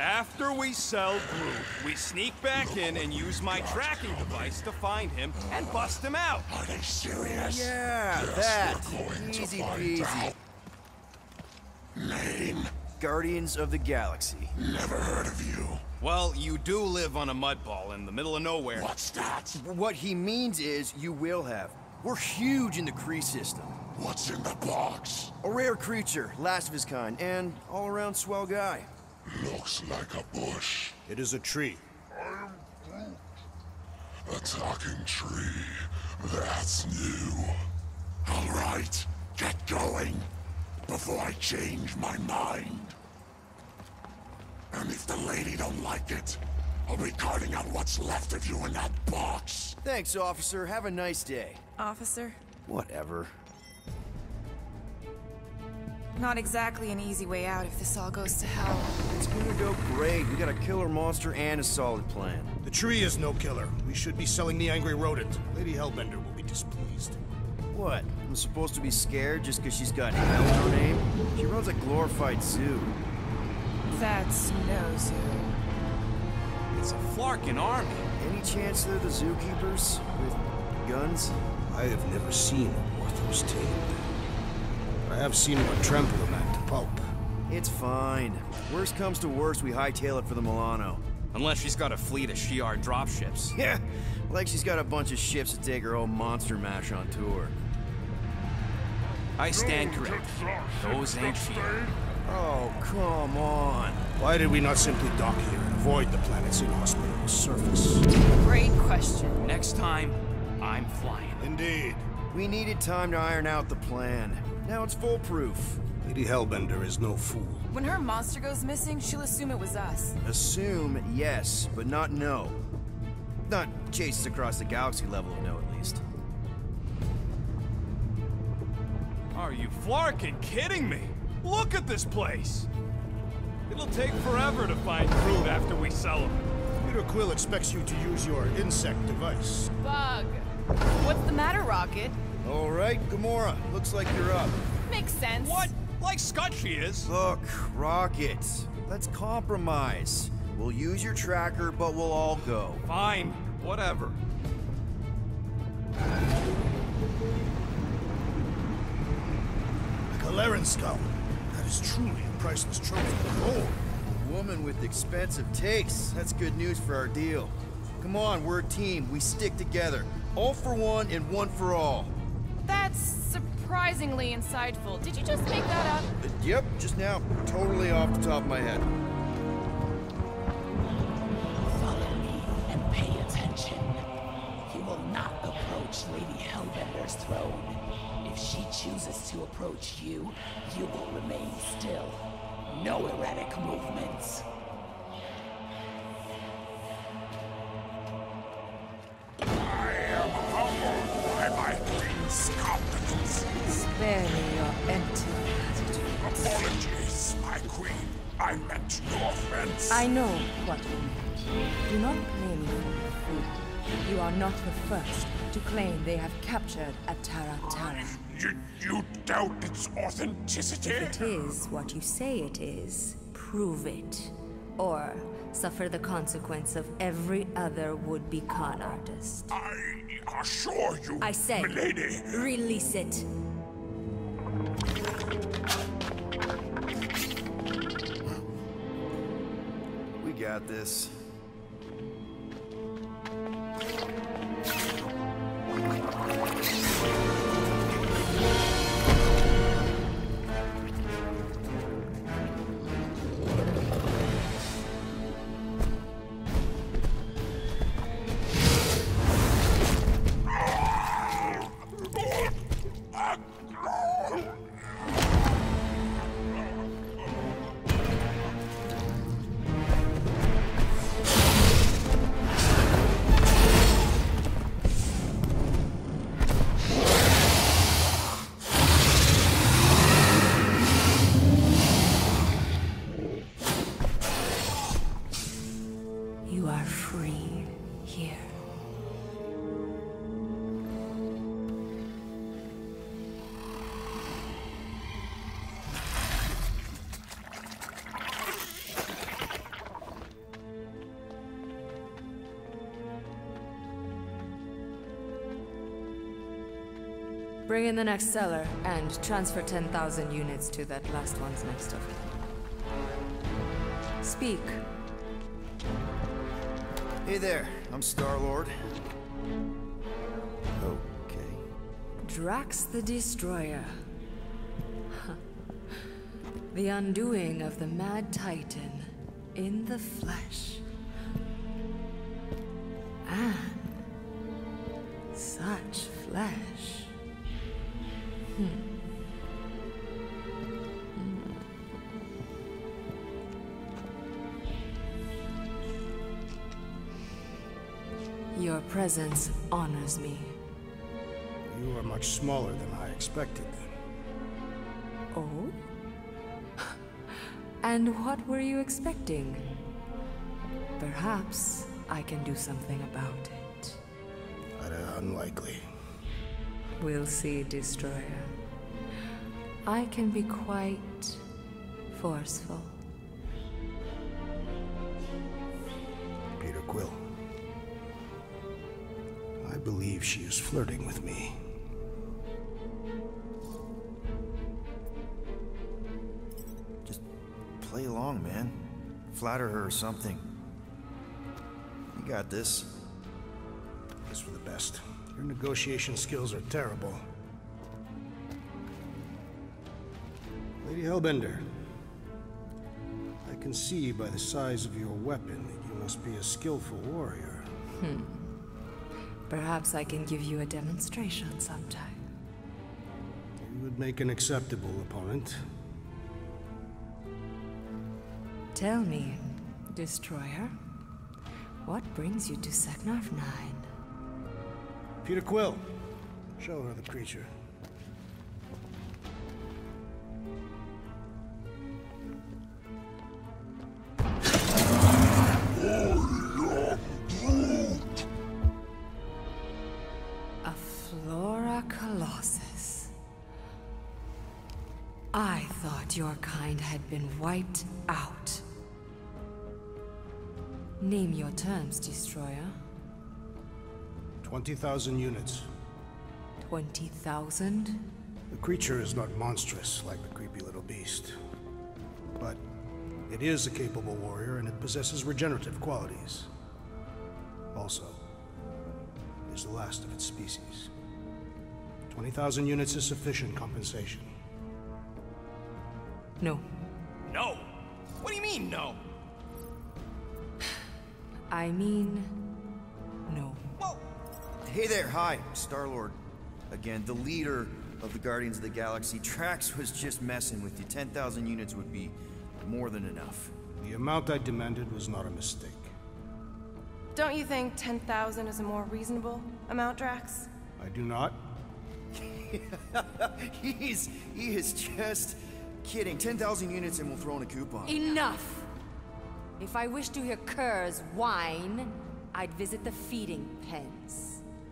After we sell Groot, we sneak back in and use my tracking device to find him and bust him out. Are they serious? Yeah, Yes, that. we're going to Easy find peasy. out. Name? Guardians of the Galaxy. Never heard of you. Well, you do live on a mud ball in the middle of nowhere. What's that? What he means is you will have. We're huge in the Kree system. What's in the box? A rare creature, last of his kind, and all-around swell guy. Looks like a bush. It is a tree. A talking tree. That's new. All right, get going. Before I change my mind. And if the lady don't like it, I'll be carting out what's left of you in that box. Thanks, officer. Have a nice day. Officer? Whatever. Not exactly an easy way out if this all goes to hell. It's gonna go great. We got a killer monster and a solid plan. The tree is no killer. We should be selling the angry rodent. Lady Hellbender will be displeased. What? I'm supposed to be scared just because she's got hell in her name? She runs a glorified zoo. That's no zoo. It's a Flarkin army. Any chance they're the zookeepers? With guns? I have never seen a Orthos tamed. I have seen one trample a man to pulp. It's fine. Worst comes to worst, we hightail it for the Milano. Unless she's got a fleet of Shi'ar dropships. Yeah, like she's got a bunch of ships to take her own monster mash on tour. I stand corrected. Those ain't Shi'ar. Oh, come on. Why did we not simply dock here and avoid the planet's inhospitable surface? Great question. Next time, I'm flying. Indeed. We needed time to iron out the plan. Now it's foolproof. Lady Hellbender is no fool. When her monster goes missing, she'll assume it was us. Assume yes, but not no. Not chases across the galaxy level of no, at least. Are you Flarkin kidding me? Look at this place! It'll take forever to find Groot after we sell him. Peter Quill expects you to use your insect device. Bug. What's the matter, Rocket? All right, Gamora, looks like you're up. Makes sense. What? Like Scott she is. Look, Rocket, let's compromise. We'll use your tracker, but we'll all go. Fine, whatever. A Galeran skull. That is truly a priceless trophy. Oh, A woman with expensive tastes. That's good news for our deal. Come on, we're a team. We stick together. All for one and one for all. That's surprisingly insightful. Did you just make that up? Yep, just now. Totally off the top of my head. Follow me and pay attention. You will not approach Lady Hellbender's throne. If she chooses to approach you, you will remain still. No erratic movements. I am humbled by my queen's competence. Spare me your empty attitude. Apologies, my queen. I meant no offense. I know what you meant. Do not play me for a fool. You are not the first to claim they have captured a Tara Tara. You doubt its authenticity? If it is what you say it is, prove it. Or suffer the consequence of every other would-be con artist. I assure you, I said, milady. release it. We got this. You are free here. Bring in the next cellar, and transfer 10,000 units to that last one's next of it. Speak. Hey there, I'm Star-Lord. Okay. Drax the Destroyer. The undoing of the Mad Titan in the flesh. And such flesh. Your presence honors me. You are much smaller than I expected. Oh? And what were you expecting? Perhaps I can do something about it. Unlikely. We'll see, Destroyer. I can be quite forceful. Peter Quill. I believe she is flirting with me. Just play along, man. Flatter her or something. You got this. It's for the best. Your negotiation skills are terrible. Lady Hellbender, I can see by the size of your weapon that you must be a skillful warrior. Perhaps I can give you a demonstration sometime. You would make an acceptable opponent. Tell me, Destroyer, what brings you to Seknarf 9? Peter Quill, show her the creature. A Flora Colossus. I thought your kind had been wiped out. Name your terms, Destroyer. 20,000 units. 20,000? The creature is not monstrous like the creepy little beast. But it is a capable warrior and it possesses regenerative qualities. Also, it is the last of its species. 20,000 units is sufficient compensation. No. No! What do you mean, no? I mean, no. Well, Hey there, hi, Star-Lord. Again, the leader of the Guardians of the Galaxy. Drax was just messing with you. 10,000 units would be more than enough. The amount I demanded was not a mistake. Don't you think 10,000 is a more reasonable amount, Drax? I do not. He is just kidding. 10,000 units and we'll throw in a coupon. Enough! If I wished to hear curs whine, I'd visit the feeding pens.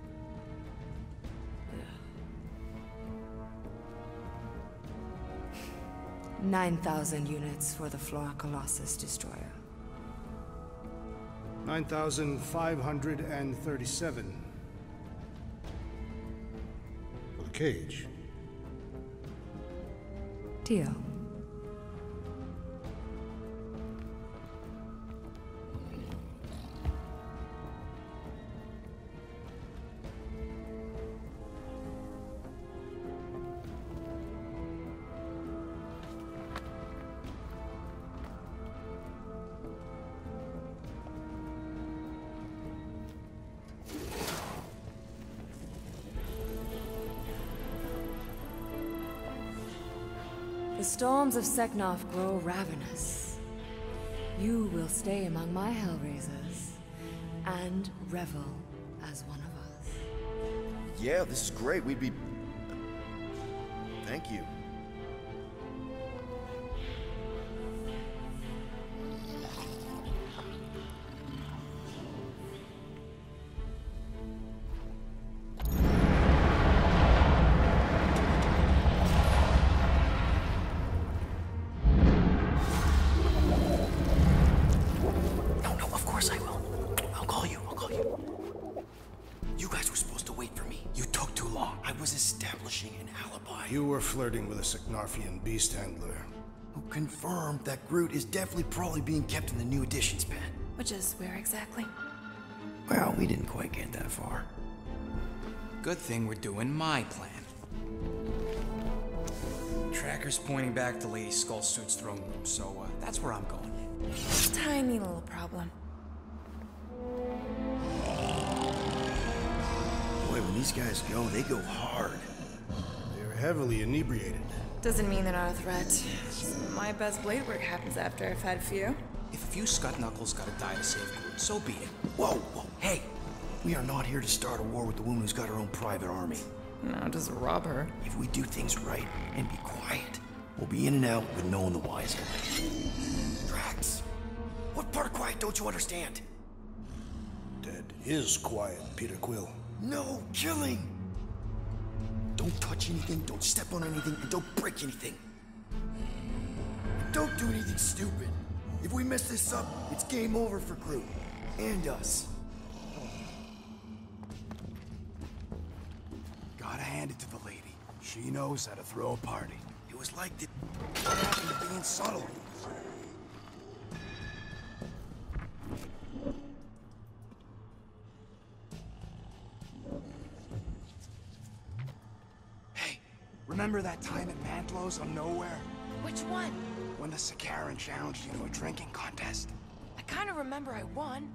9,000 units for the Flora Colossus Destroyer. 9,537. For the cage. Deal. The storms of Seknarf grow ravenous. You will stay among my Hellraisers and revel as one of us. Yeah, this is great. We'd be... Thank you. You guys were supposed to wait for me. You took too long. I was establishing You were flirting with a Seknarfian beast handler. Who confirmed that Groot is definitely probably being kept in the new additions pen. Which is where exactly? Well, we didn't quite get that far. Good thing we're doing my plan. Tracker's pointing back to Lady Skullsuit's throne room, so that's where I'm going. Tiny little problem. Boy, when these guys go, they go hard. They're heavily inebriated. Doesn't mean they're not a threat. My best blade work happens after I've had a few. If a few Scut Knuckles gotta die to save Groot, so be it. Whoa, whoa, hey! We are not here to start a war with the woman who's got her own private army. No, just rob her. If we do things right and be quiet, we'll be in and out with no one the wiser. Drax, what part of quiet don't you understand? Dead is quiet, Peter Quill. No killing! Don't touch anything, don't step on anything, and don't break anything. Don't do anything stupid. If we mess this up, it's game over for Groot. And us. Gotta hand it to the lady. She knows how to throw a party. It was like the... What happened to being subtle? Hey, remember that time at Mantlo's on Nowhere? Which one? When the Sakaran challenged you to a drinking contest? I kind of remember I won.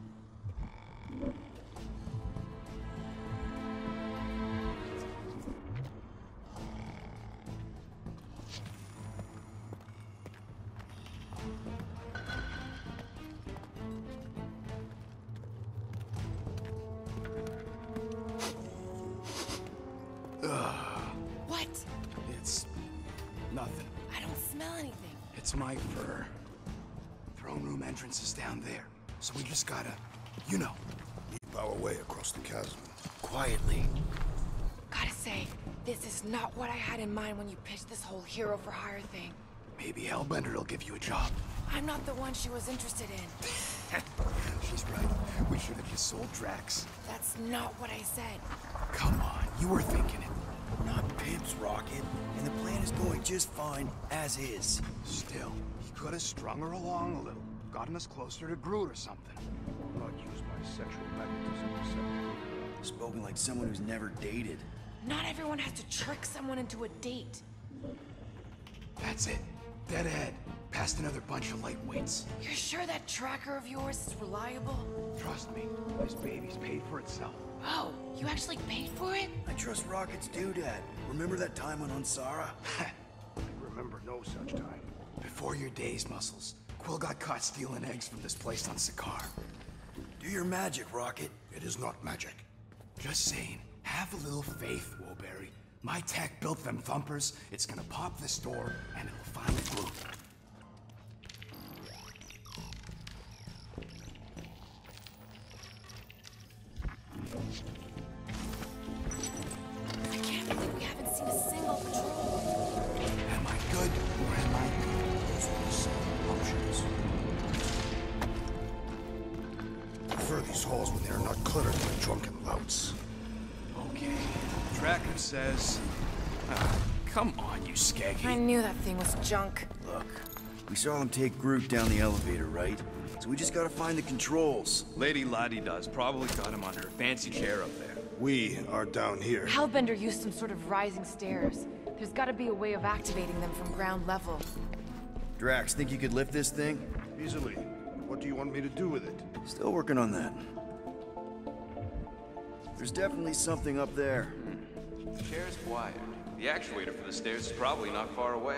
What? It's... nothing. I don't smell anything. It's my fur. Throne room entrance is down there. So we just gotta, you know. Leap our way across the chasm. Quietly. Gotta say, this is not what I had in mind when you pitched this whole hero for hire thing. Maybe Hellbender will give you a job. I'm not the one she was interested in. She's right. We should have just sold Drax. That's not what I said. Come on, you were thinking it. Not pimps, Rocket. And the plan is going just fine, as is. Still, he could have strung her along a little. Gotten us closer to Groot or something. Not use my sexual magnetism to separate. Spoken like someone who's never dated. Not everyone has to trick someone into a date. That's it. Dead ahead. Past another bunch of lightweights. You're sure that tracker of yours is reliable? Trust me, this baby's paid for itself. Oh, you actually paid for it? I trust Rocket's doodad. Remember that time on Unsara? Remember no such time. Before your days, Muscles, Quill got caught stealing eggs from this place on Sakaar. Do your magic, Rocket. It is not magic. Just saying, have a little faith, Woolberry. My tech built them thumpers. It's gonna pop this door, and it'll find Groot. I can't believe we haven't seen a single patrol. Am I good, or am I good? Those are the same options. I prefer these halls when they are not cluttered by drunken louts. Okay. Tracker says... come on, you skaggy. I knew that thing was junk. Look, we saw them take Groot down the elevator, right? So we just gotta find the controls. Lady Ladi-Da's probably got him on her fancy chair up there. We are down here. Hellbender used some sort of rising stairs. There's gotta be a way of activating them from ground level. Drax, think you could lift this thing? Easily. What do you want me to do with it? Still working on that. There's definitely something up there. The chair's wired. The actuator for the stairs is probably not far away.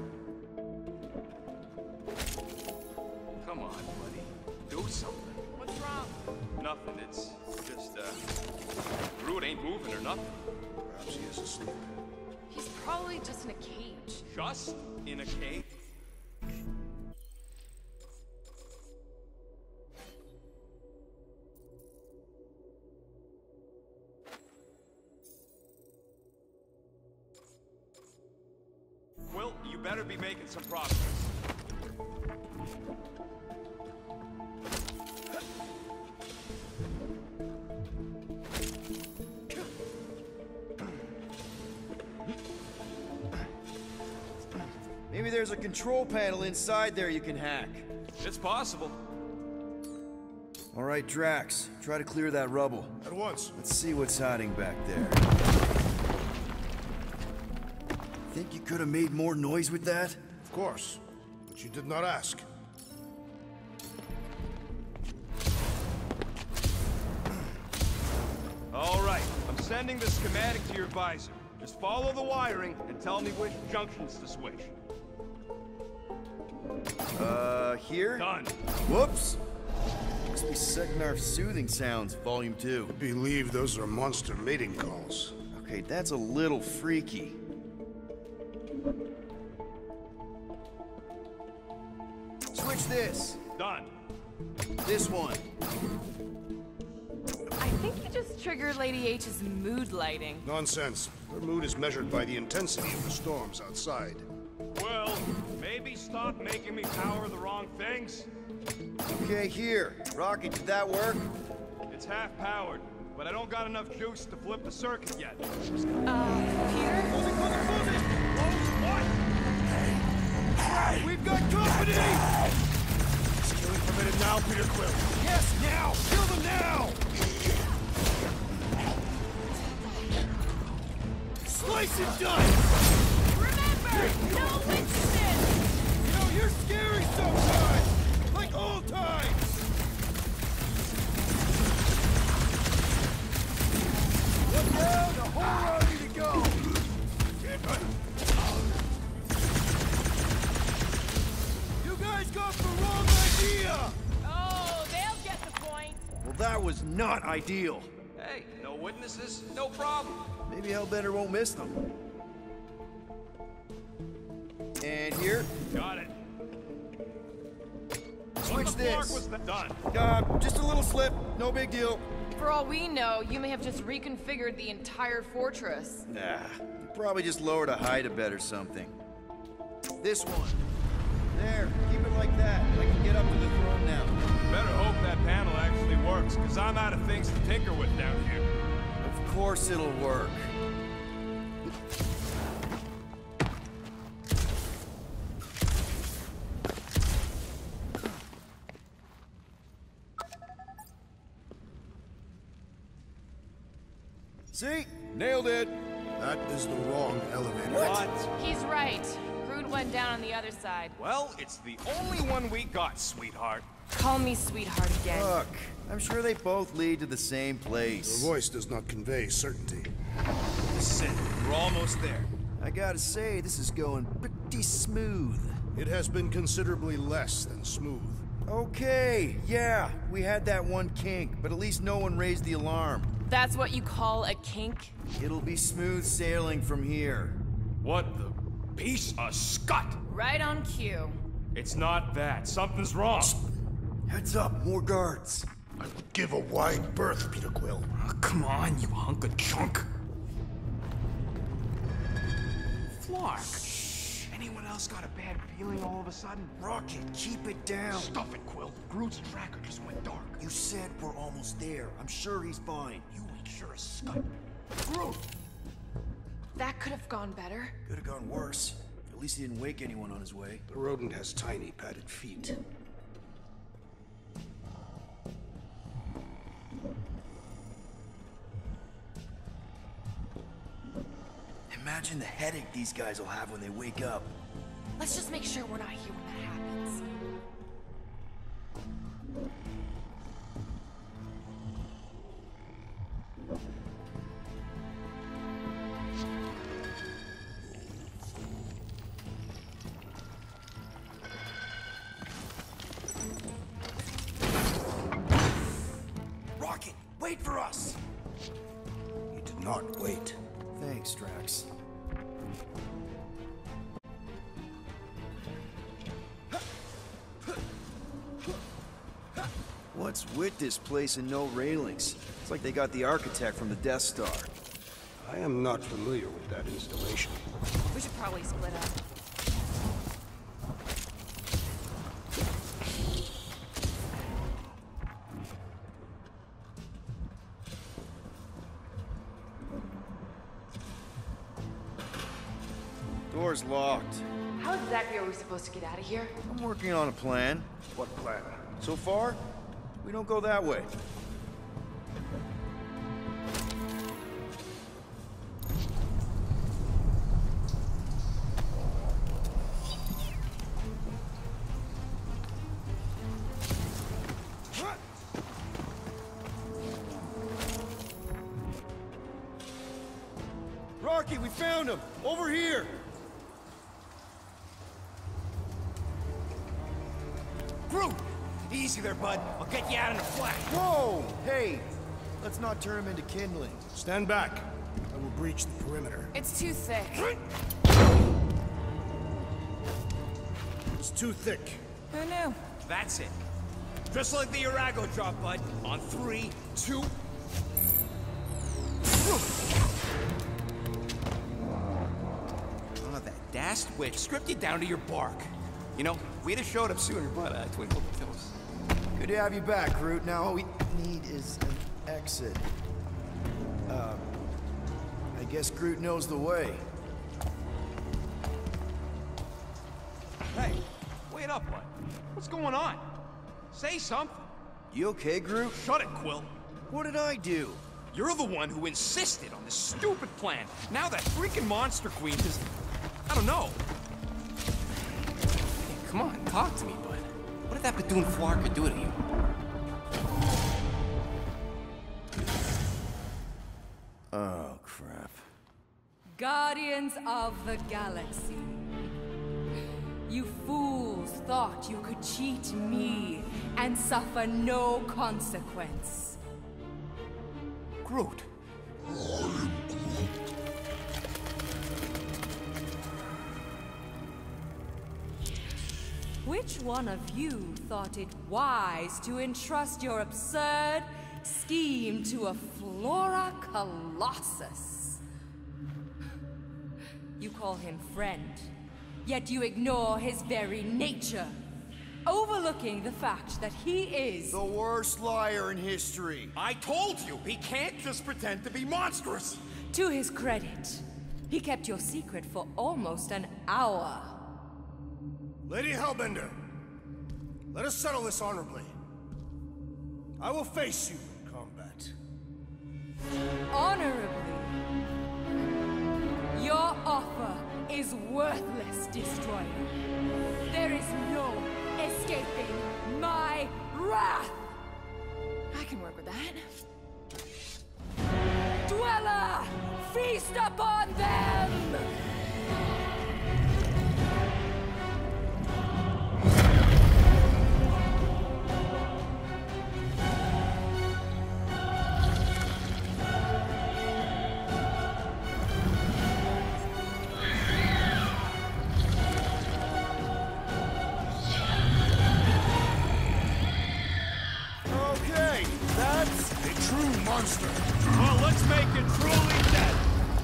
Come on, buddy. Do something. What's wrong? Nothing. It's just, Groot ain't moving or nothing. Perhaps he is asleep. He's probably just in a cage. Just in a cave? Well, you better be making some progress. there's a control panel inside there you can hack. It's possible. All right, Drax, try to clear that rubble. At once. Let's see what's hiding back there. Think you could have made more noise with that? Of course, but you did not ask. All right, I'm sending the schematic to your visor. Just follow the wiring and tell me which junctions to switch. Here? Done. Whoops! Must be Seknarf's soothing sounds, Volume 2. I believe those are monster mating calls. Okay, that's a little freaky. Switch this. Done. This one. I think you just triggered Lady H's mood lighting. Nonsense. Her mood is measured by the intensity of the storms outside. Well, maybe stop making me power the wrong things. Okay, here. Rocket, did that work? It's half powered, but I don't got enough juice to flip the circuit yet. Peter? Close it! What? We've got company! Stealing permitted now, Peter Quill. Yes, now! Kill them now! Slice and dice! Remember, no witnesses! You know, you're scary sometimes! Like old times! Look down, the whole ready to go! You guys got the wrong idea! Oh, they'll get the point. Well, that was not ideal. Hey, no witnesses, no problem. Maybe Hellbender won't miss them. And here. Got it. Switch What the flark this. was that? Done. Just a little slip. No big deal. For all we know, you may have just reconfigured the entire fortress. Nah. You probably just lowered a hide-a-bed or something. This one. There. Keep it like that. I can get up to the throne now. Better hope that panel actually works, because I'm out of things to tinker with down here. Of course it'll work. See? Nailed it! That is the wrong elevator. What? He's right. Groot went down on the other side. Well, it's the only one we got, sweetheart. Call me sweetheart again. Look, I'm sure they both lead to the same place. Your voice does not convey certainty. This is it. We're almost there. I gotta say, this is going pretty smooth. It has been considerably less than smooth. Okay, yeah, we had that one kink, but at least no one raised the alarm. That's what you call a kink? It'll be smooth sailing from here. What the piece of scut? Right on cue. It's not that. Something's wrong. Heads up, more guards. I will give a wide berth, Peter Quill. Oh, come on, you hunk of junk. Flark! Anyone else got a bad feeling all of a sudden? Rocket, keep it down. Stuff it, Quill. Groot's tracker just went dark. You said we're almost there. I'm sure he's fine. You ain't sure as scut. Groot! That could have gone better. Could have gone worse. At least he didn't wake anyone on his way. The rodent has tiny padded feet. Imagine the headache these guys will have when they wake up. Let's just make sure we're not here when that happens. Rocket, wait for us! He did not wait. Thanks, Drax. What's with this place and no railings? It's like they got the architect from the Death Star. I am not familiar with that installation. We should probably split up. Door's locked. How exactly are we supposed to get out of here? I'm working on a plan. What plan? So far, we don't go that way. Rocky, we found him! Over here! Groot! Easy there, bud. I'll get you out in a flash. Whoa! Hey! Let's not turn him into kindling. Stand back. I will breach the perimeter. It's too thick. It's too thick. Who knew? That's it. Just like the Urago drop, bud. On 3, 2... Oh, that dashed witch stripped you down to your bark. You know, we'd have showed up sooner, but twinkle the toes. Good to have you back, Groot. Now all we need is an exit. I guess Groot knows the way. Hey, wait up, bud. What's going on? Say something. You okay, Groot? Shut it, Quill. What did I do? You're the one who insisted on this stupid plan. Now that freaking Monster Queen is... I don't know. Hey, come on, talk to me, bud. What did that Bethune Flarka do to you? Oh, crap. Guardians of the Galaxy. You fools thought you could cheat me and suffer no consequence. Groot. Which one of you thought it wise to entrust your absurd scheme to a Flora Colossus? You call him friend, yet you ignore his very nature, overlooking the fact that he is the worst liar in history. I told you, he can't just pretend to be monstrous. To his credit, he kept your secret for almost an hour. Lady Hellbender, let us settle this honorably. I will face you in combat. Honorably? Your offer is worthless, Destroyer. There is no escaping my wrath! I can work with that. Dweller! Feast upon them! Okay, that's A true monster. Well, let's make it truly dead.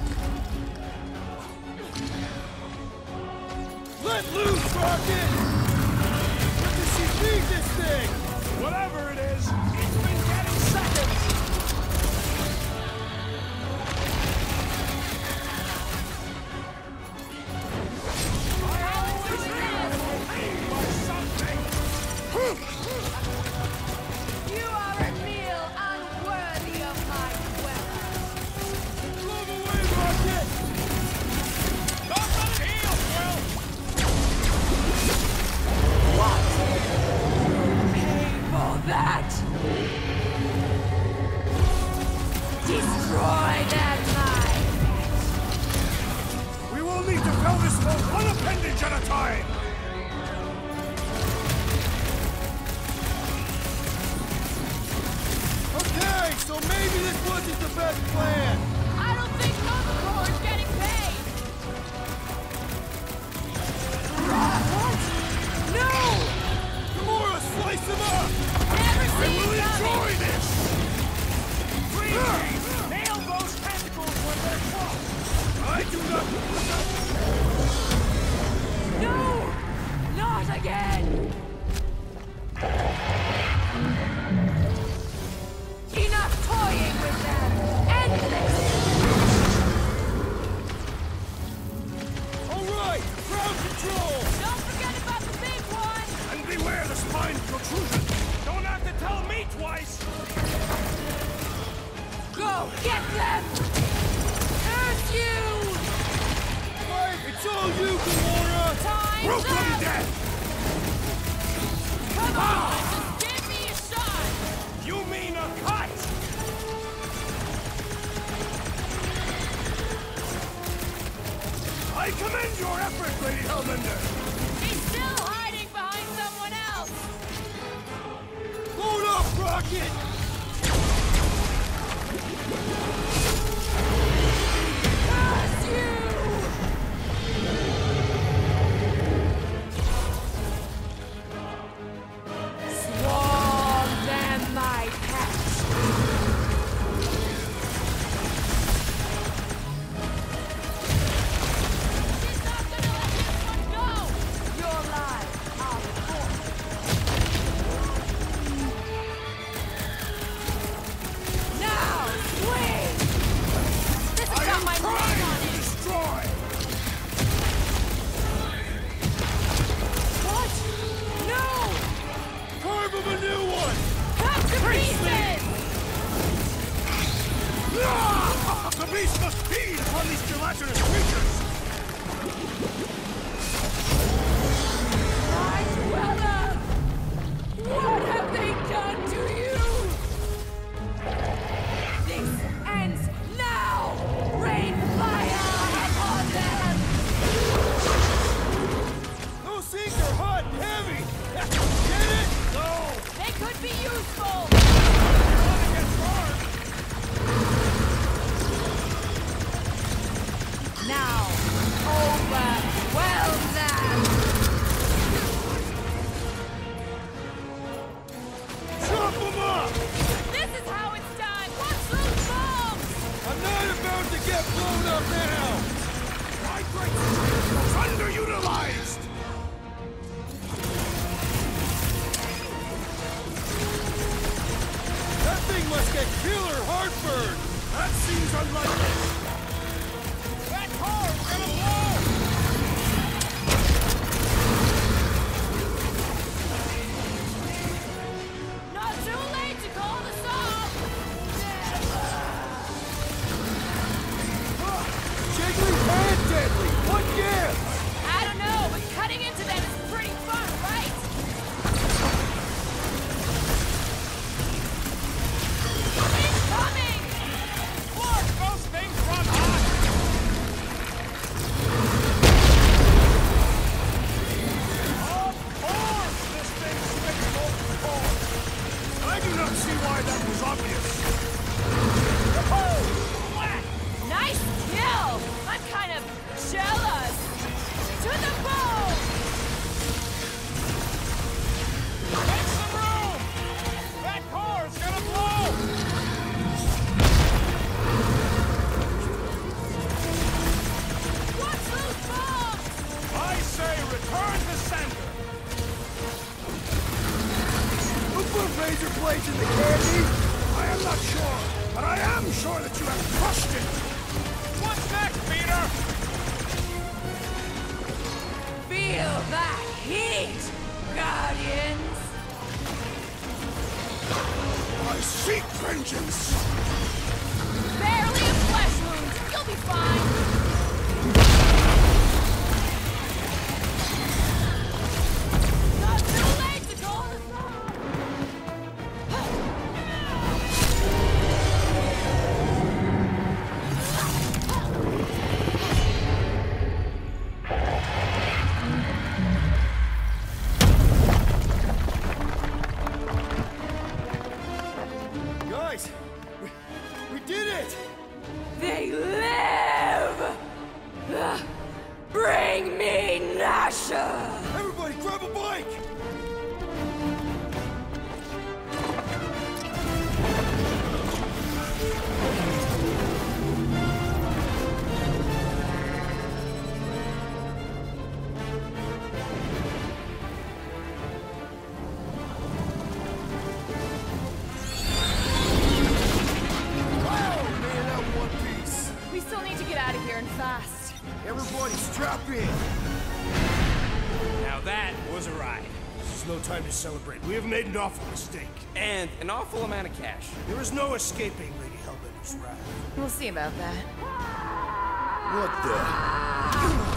Let loose, Rocket! When does she feed this thing? Whatever it is, it's been getting seconds. I always knew it was something. You are a meal unworthy of my dweller. Move away, Rocket! Not the deal, Quill. Pay for that! Destroy that line! We will need to fell this foe one appendage at a time! Okay, so maybe this wasn't the best plan. I don't think Nova is getting paid. No! Gamora, slice him up! Never seen We'll it enjoy coming. this! Nail those tentacles when they're close. I do not... No! Not again! Enough toying with them! End this! All right, ground control! Now! Get them! Curse you! It's all you, Gamora! Time's Root up! bloody dead! Come on! Just give me a shot! You mean a cut? I commend your effort, Lady Hellbender! He's still hiding behind someone else! Load up, Rocket! Curse you! Swarm them, my pets! She's not gonna let this one go! Your lives are forfeit. Now, swing! This has got my name on it! Destroy! What? No! Carve him a new one! Cut to pieces! The beast must feed upon these gelatinous creatures! I Cruella! What have they done to you? This ends now! Rain fire upon them! Those things are hot and heavy! Get it? No! They could be useful! Now, overwhelm them! Chop them up! This is how it's done! Watch those bombs! I'm not about to get blown up now! My great strength was underutilized! That thing must get killer heartburn! That seems unlikely! That car's gonna blow! Not too late to call this off! Jiggly and deadly! What gives? I don't know, but cutting into them is pretty fun, right? Incoming! Look, those things run hot! Of course this thing spits molten core! I do not see why that was obvious! Nice kill! I'm kind of jealous! To the bone! Make some room! That car's gonna blow! Watch those bombs! I say return to sender! Who put razor blades in the candy? I am not sure, but I am sure that you have crushed it! What's next, Peter? Feel that heat, Guardians! I seek vengeance! Barely a flesh wound. You'll be fine. Not too late to call us off. Guys, we did it! They live! is no time to celebrate. We have made an awful mistake. And an awful amount of cash. There is no escaping Lady Hellbender's wrath. We'll see about that. What the?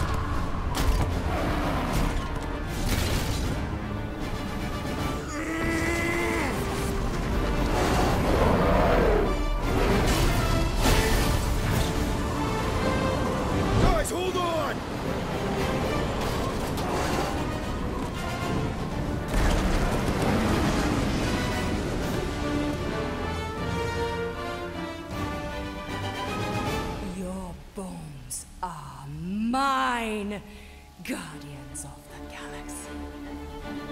Guys, hold on! Your bones are mine, Guardians of the Galaxy.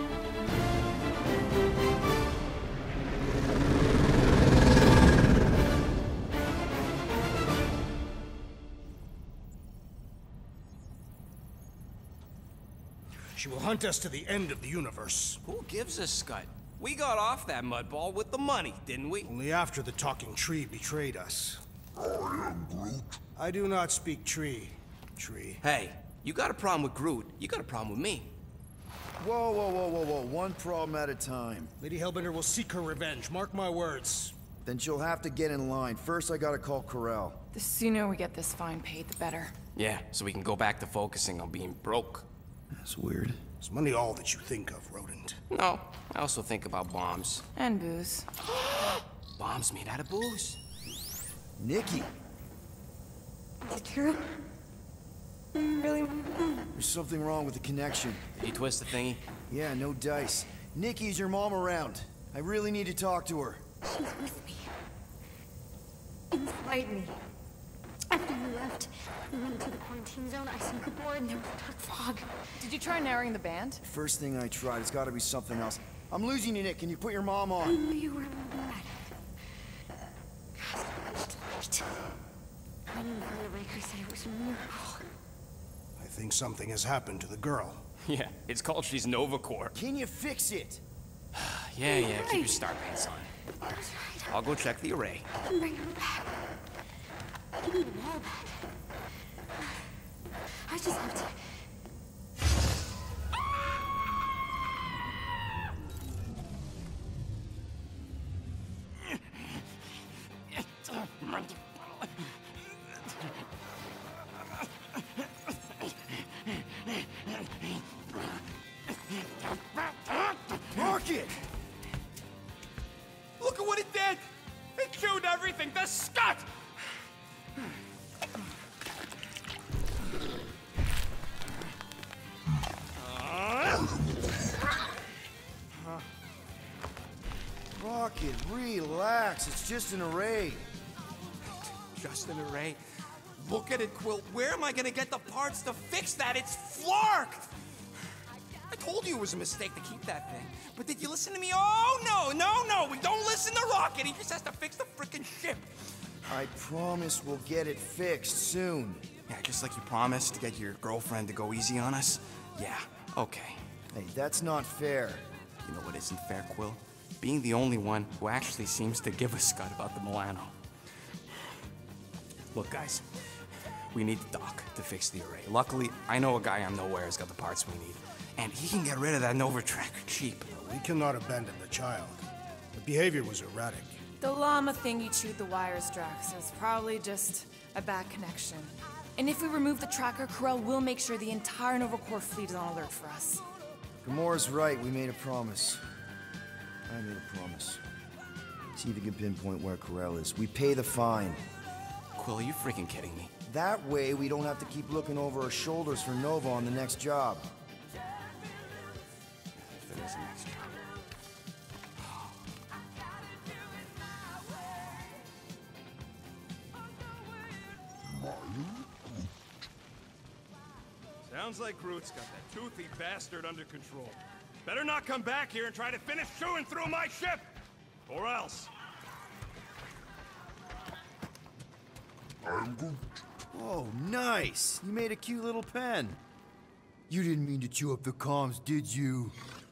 She will hunt us to the end of the universe. Who gives a scut? We got off that mudball with the money, didn't we? Only after the talking tree betrayed us. I am Groot. I do not speak tree. Tree. Hey, you got a problem with Groot, you got a problem with me. Whoa, whoa, whoa, whoa, whoa. One problem at a time. Lady Hellbender will seek her revenge. Mark my words. Then she'll have to get in line. First, I gotta call Corel. The sooner we get this fine paid, the better. Yeah, so we can go back to focusing on being broke. That's weird. Is money all that you think of, rodent? No, I also think about bombs. And booze. Bombs made out of booze. Nikki, Is it true? Really? there's something wrong with the connection. Did you twist the thingy? Yeah, no dice. Nikki, is your mom around? I really need to talk to her. She's with me. Inside me. After you left, we went into the quarantine zone. I synced the board and there was dark fog. Did you try narrowing the band? First thing I tried, it's gotta be something else. I'm losing you, Nick. Can you put your mom I on? knew you were bad. God, it's light. I knew Father Raker said it was a miracle. I think something has happened to the girl. Yeah, it's called She's Nova Corps. Can you fix it? Yeah, keep your star pants on. That's right. I'll go check the array. I can bring her back. Give me the wall back. I just have to... Rocket! Look at what it did! It chewed everything! The scut! Rocket, relax. It's just an array. Just an array. Look at it, Quill. Where am I gonna get the parts to fix that? It's flarked! I told you it was a mistake to keep that thing. But did you listen to me? Oh, no! We don't listen to Rocket. He just has to fix the frickin' ship. I promise we'll get it fixed soon. Yeah, just like you promised to get your girlfriend to go easy on us? Yeah, okay. Hey, that's not fair. You know what isn't fair, Quill? Being the only one who actually seems to give a scut about the Milano. Look, guys, we need the doc to fix the array. Luckily, I know a guy on Nowhere has got the parts we need. And he can get rid of that Nova Tracker cheap. We cannot abandon the child. The behavior was erratic. The llama thing you chewed the wires, Drax, is probably just a bad connection. And if we remove the tracker, Corel will make sure the entire Nova Corps fleet is on alert for us. Gamora's right. We made a promise. I made a promise. See if you can pinpoint where Corel is. We pay the fine. Quill, are you freaking kidding me? That way, we don't have to keep looking over our shoulders for Nova on the next job. If there is a next job. Sounds like Groot's got that toothy bastard under control. Better not come back here and try to finish chewing through my ship! Or else. I'm Groot. Oh, nice! You made a cute little pen. You didn't mean to chew up the comms, did you?